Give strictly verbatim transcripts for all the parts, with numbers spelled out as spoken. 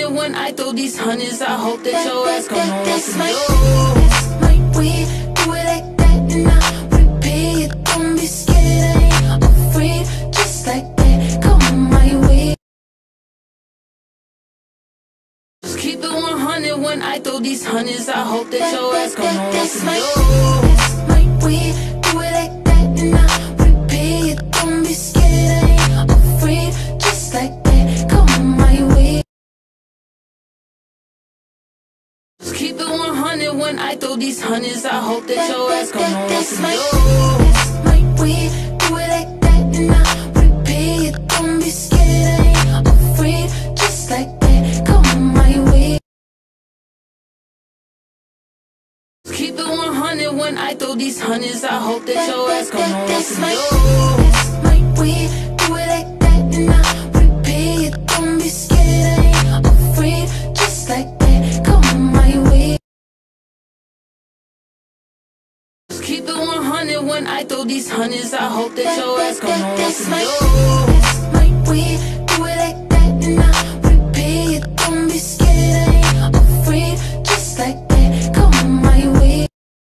hundred when I throw these hundreds. I hope that your ass gon' know what to my, do. that's my way. Do it like that and I repeat it. Don't be scared, I ain't afraid. Just like that, come on my way. Just keep it one hundred when I throw these hundreds. I hope that your ass gon' know what That's to my, do. that's my way. Do it like that and I repeat it. Don't be scared, I ain't afraid. Just like that, come on my way. Just keep it one hundred when I throw these hundreds. I hope that your ass gon' know what That's to my, do. that's my way. Do it like that and I repeat it. Don't be scared, I ain't afraid. Just like that, come on my way. Keep it one hundred when I throw these hundreds. I hope that your ass gon' know what That's to my, do. that's my way. Do it like that and I repeat it. Don't be scared, I ain't afraid. Just like that, come on my way. Just keep it one hundred when I throw these hundreds. I hope that your ass gon' know what That's to my, do. that's my way. Do it like that and I repeat it. Don't be scared, I ain't afraid. Just like that, come on my way.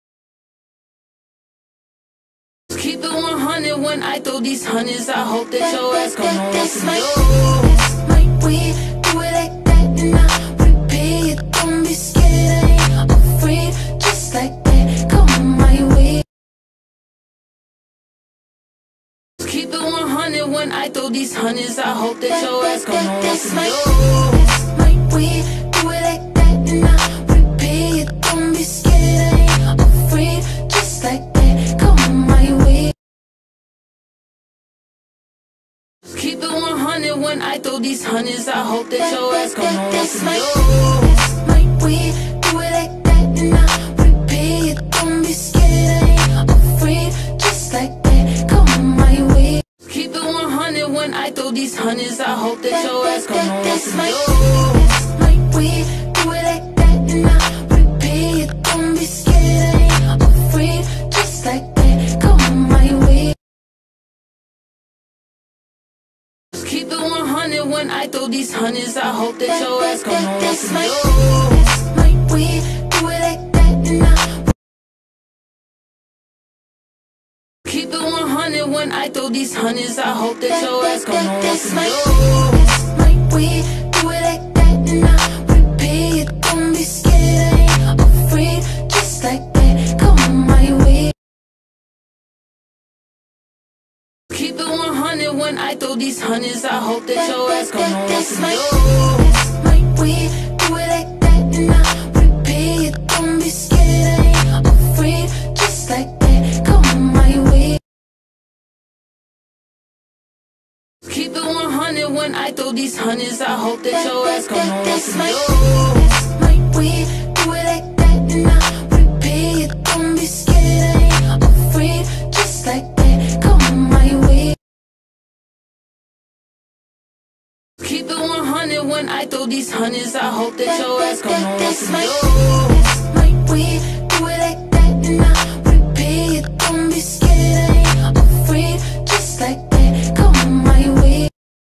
Keep it one hundred when I throw these hundreds. I hope that your ass gon' know what That's to my, do. that's my way. Do it like that and I repeat it. Don't be scared, I ain't afraid. Just like that, come on my way. Keep it one hundred when I throw these hundreds. I hope that your ass gon' know what That's to my, do. that's my way. Do it like that and I repeat it. Don't be scared, I ain't afraid. Just like that, come on my way. Keep it one hundred when I throw these hundreds. I hope that your ass gon' know what That's to my, do. that's my way. Do it like that and I repeat it. Don't be scared, I ain't afraid. Just like that, come on my way. Keep it one hundred when I throw these hundreds. I hope that your ass gon' know what That's to my, do. that's my way. Do it like that and I repeat it. Don't be scared, I ain't afraid. Just like that, come on my way. Keep it one hundred when I throw these hundreds. I hope that your ass gon' know what That's to my, do. that's my way. Do it like that and I Keep it one hundred when I throw these hundreds. I hope that your ass gon' know what That's to my, do. that's my way. Do it like that and I repeat it. Don't be scared, I ain't afraid. Just like that, come on my way. Keep it one hundred when I throw these hundreds. I hope that your ass gon' know what That's to my, do. that's my way. Do it like that and I repeat it. Don't be scared, I ain't afraid. Just like that, come on my way. Keep it one hundred when I throw these hundreds. I hope that your ass gon' know what That's to my, do. that's my way. Do it like that and I repeat it. Don't be scared, I ain't afraid. Just like that, come on my way. Keep it one hundred when I throw these hundreds. I hope that your ass gon' know what That's to my, do. that's my way. Do it like that and I repeat it. Don't be scared, I ain't afraid. Just like that, come on my way.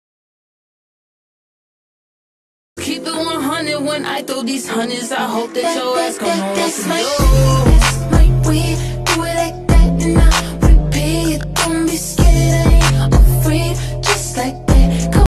Keep it one hundred when I throw these hundreds. I hope that your ass gon' know what That's to my, do. that's my way.